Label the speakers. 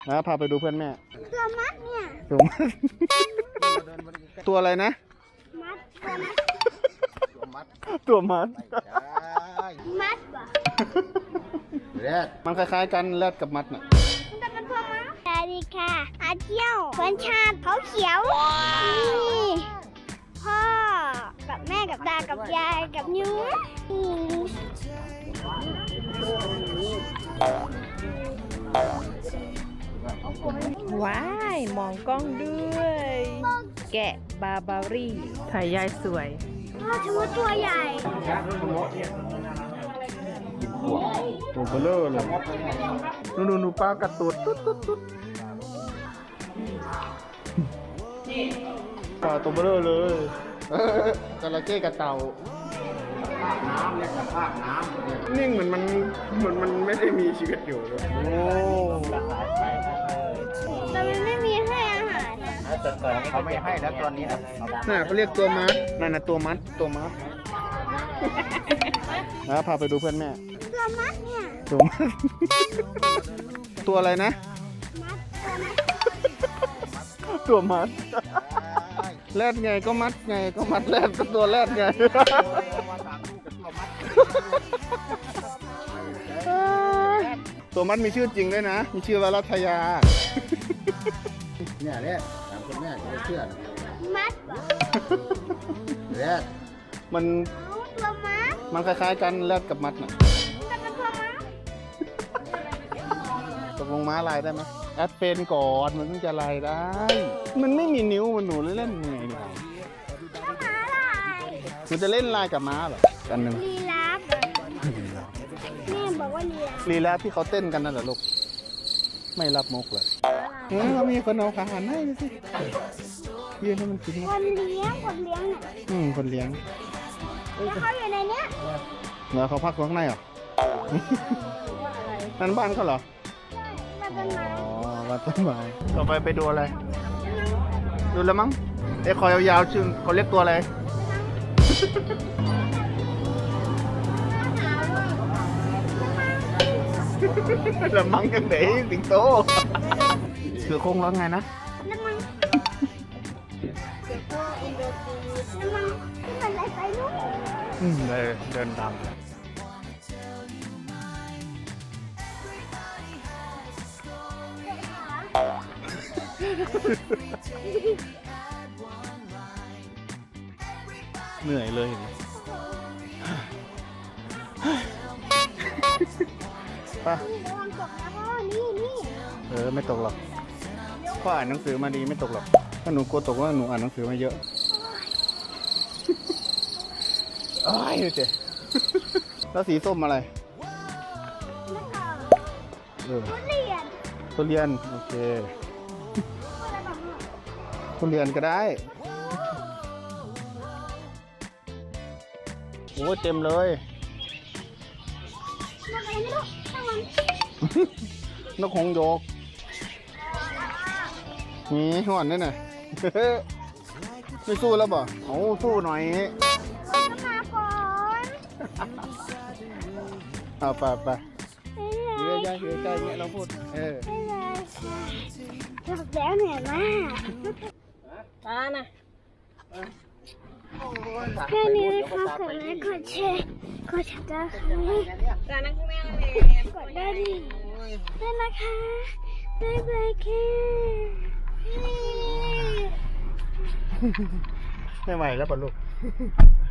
Speaker 1: นะพาไปดูเพื่อนแม่
Speaker 2: ตัวมัดเนี่ย
Speaker 1: ตัวมัดตัวอะไรนะ
Speaker 2: มัด
Speaker 1: ตัวมัด
Speaker 2: มัดป่ะ
Speaker 1: แรดมันคล้ายๆกันแรดกับมัดน่ะ
Speaker 2: มันจะเป็นตัวมัดสวัสดีค่ะอาเที่ยวเพื่อนชาติเขาเขียวนี่พ่อกับแม่กับตากับยายกับนิ้ว
Speaker 3: ว้ายมองกล้องด้วยแกะบาบารี่ถ่ายยายสวย
Speaker 2: พ่อถือว่าตัวใหญ่
Speaker 1: ตัวเบลอเลยนูปลากระตุดตุ๊ดปลาตัวเบลอเลยจระเข้กระเต่าน้ำเนี่ยภาคน้ำนิ่งเหมือนมันไม่ได้มีชีวิตอยู่เลยโอ้
Speaker 2: แต่มันไม่มีให้อาหารนะ
Speaker 4: เขาไม่ให้แล้วตอนนี้นะ
Speaker 1: น่ะเขาเรียกตัวมัดนั่นนะตัวมัดนะพาไปดูเพื่อนแม่
Speaker 2: ตัวมัดเนี่ย
Speaker 1: ตัวมัดตัวอะไรนะตัวมัดแรดไงก็มัดไงก็มัดแรดก็ตัวแรดไงตัวมัดมีชื่อจริงด้วยนะมีชื่อว่ารัตยา
Speaker 4: เนี่ยแรดถามคนแม่จะเชื่อ
Speaker 2: มัด
Speaker 4: แรด
Speaker 1: มันคล้ายๆกันแรดกับมัดน่ะตกลงม้าลายได้ไหมแอดเป็นก่อนมันต้องจะลายได้มันไม่มีนิ้วมันหนูเล่นยังไงเนี่ยมันจะเล่นลายกับม้าเหรอกันหนึ่ง
Speaker 2: ลีลาฟแม่บอกว่า
Speaker 1: ลีลาฟที่เขาเต้นกันนั่นแหละลูกไม่รับมุกเลยเรามีคนเอาอาหารให้สิยืนให้มันกิน
Speaker 2: คนเลี้ยงเนี่ย
Speaker 1: คนเลี้ยง
Speaker 2: แล้วเขาอยู่ในเนี้ย
Speaker 1: เหรอเขาพักข้างในเหรอนั่นบ้านเขาเหรอบ้านต้นไม้ต่อไปดูอะไรดูแล้วมั้งไอ้คอยาวๆชื่อเขาเรียกตัวอะไรละมังกันเด๋สิงโตเสือโคร่งร้องไงนะ
Speaker 2: ละมังที่มันไปนู่น
Speaker 1: เดินตามเหนื่อยเลยป่ะไม่ตกหรอกพ่ออ่านหนังสือมาดีไม่ตกหรอกถ้าหนูกลัวตกว่าหนูอ่านหนังสือมาเยอะอ้ายเจ๊แล้วสีส้มอะไรทุเรียนโอเคทุเรียนก็ได้โอ้เต็มเลยนกหงส์โยกนี่ห่อนนี่น่ะไม่สู้แล้วบ่เอาสู้หน่อย
Speaker 2: มาก่อน
Speaker 1: เอาไปเยอะใจเนี่ยเราพูด
Speaker 2: หลับแล้วเหนื่อยมาก
Speaker 3: ตานะ
Speaker 2: แค่นี้นะคะกดไลค์กดแชร์กดติดตาม
Speaker 3: ตานั่งข้างหน้าเลย
Speaker 2: กดได้ดิได้นะคะบ๊ายบายค่ะ
Speaker 1: ไม่ไหวแล้วป่ะลูก